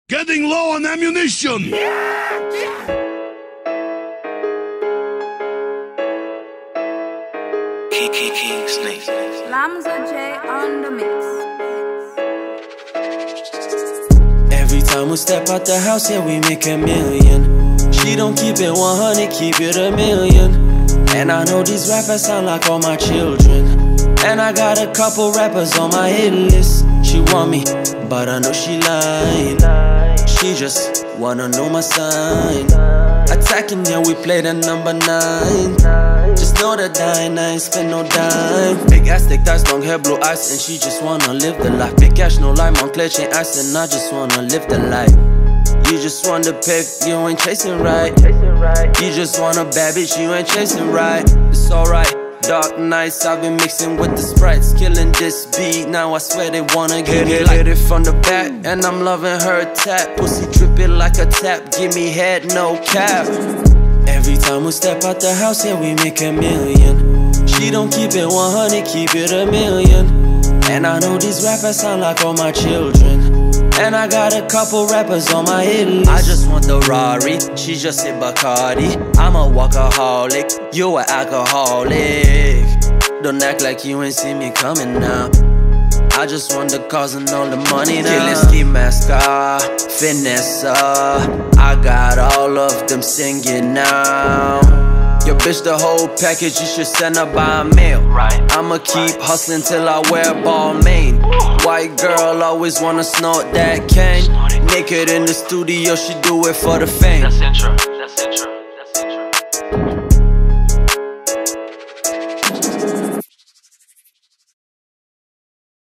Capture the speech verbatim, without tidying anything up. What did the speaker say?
Getting low on ammunition! King, King, King, Snake. Lamzo J on the mix. Every time we step out the house, yeah, we make a million. She don't keep it one hundred, keep it a million. And I know these rappers sound like all my children. And I got a couple rappers on my hit list. She want me, but I know she lying. She just wanna know my sign. Attacking, yeah, we play the number nine. Just know the dime, I ain't spend no dime. Big ass, thick thighs, long hair, blue eyes, and she just wanna live the life. Big cash, no lie, Montclair chain ice, and I just wanna live the life. You just want to pick, you ain't chasing right. You just want a bad bitch, you ain't chasing right. It's alright. Dark nights, I've been mixing with the sprites, killing this beat. Now I swear they wanna get it, hit it from the back, and I'm loving her tap. Pussy dripping like a tap, give me head, no cap. Every time we step out the house, yeah, we make a million. She don't keep it one hundred, keep it a million. And I know these rappers sound like all my children. And I got a couple rappers on my hit list. I just want the Rari, she just hit Bacardi. I'm a workaholic, you a alcoholic. Don't act like you ain't see me coming now. I just want the cars and all the money now. Killing ski mascara, Finessa, I got all of them singing now. Your bitch the whole package, you should send her by mail. Right. I'ma keep hustling till I wear ball main. White girl always wanna snort that cane. Naked in the studio, she do it for the fame. That's intro.